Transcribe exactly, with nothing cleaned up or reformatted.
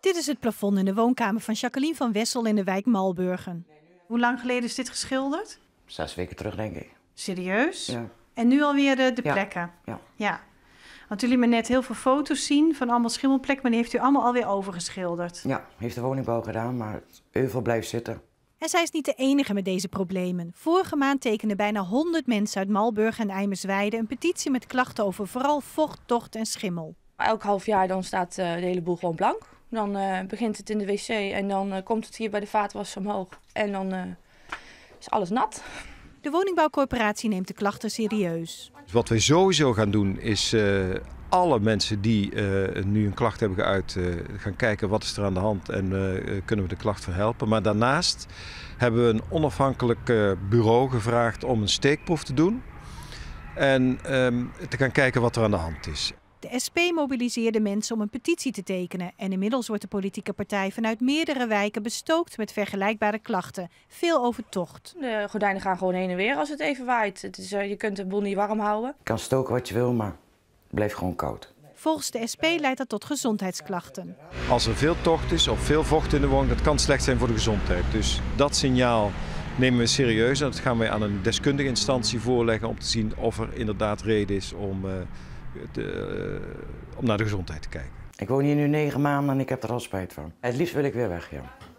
Dit is het plafond in de woonkamer van Jacqueline van Wessel in de wijk Malburgen. Hoe lang geleden is dit geschilderd? Zes weken terug, denk ik. Serieus? Ja. En nu alweer de, de Ja. plekken? Ja. Ja. Want jullie me net heel veel foto's zien van allemaal schimmelplekken, maar die heeft u allemaal alweer overgeschilderd. Ja, heeft de woningbouw gedaan, maar het euvel blijft zitten. En zij is niet de enige met deze problemen. Vorige maand tekenden bijna honderd mensen uit Malburgen en Eimersweide een petitie met klachten over vooral vocht, tocht en schimmel. Elk half jaar dan staat uh, de hele boel gewoon blank. Dan uh, begint het in de wc en dan uh, komt het hier bij de vaatwasser omhoog. En dan uh, is alles nat. De woningbouwcorporatie neemt de klachten serieus. Wat wij sowieso gaan doen is uh, alle mensen die uh, nu een klacht hebben geuit uh, gaan kijken wat is er aan de hand en uh, kunnen we de klacht verhelpen. Maar daarnaast hebben we een onafhankelijk uh, bureau gevraagd om een steekproef te doen en um, te gaan kijken wat er aan de hand is. De S P mobiliseerde mensen om een petitie te tekenen en inmiddels wordt de politieke partij vanuit meerdere wijken bestookt met vergelijkbare klachten. Veel over tocht. De gordijnen gaan gewoon heen en weer als het even waait. Het is, uh, je kunt de boel niet warm houden. Je kan stoken wat je wil, maar het blijft gewoon koud. Volgens de S P leidt dat tot gezondheidsklachten. Als er veel tocht is of veel vocht in de woning, dat kan slecht zijn voor de gezondheid. Dus dat signaal nemen we serieus en dat gaan we aan een deskundige instantie voorleggen om te zien of er inderdaad reden is om... Uh, De, uh, om naar de gezondheid te kijken. Ik woon hier nu negen maanden en ik heb er al spijt van. Het liefst wil ik weer weg, ja.